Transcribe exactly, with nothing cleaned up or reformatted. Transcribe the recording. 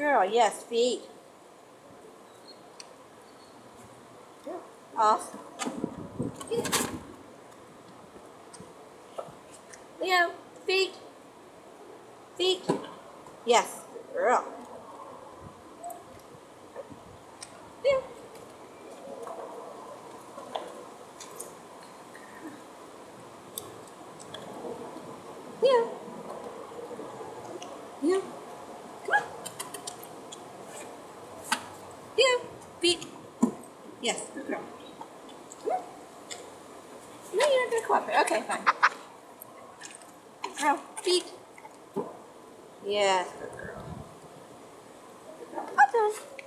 girl. Yes, feet. Awesome. Leo, feet. Feet. Yes, girl. Leo. Leo. Leo. Come on. Leo. Feet. Yes, good girl. Come on. No, you're not going to cooperate. Okay, fine. Girl, feet. Yes, good girl. Awesome.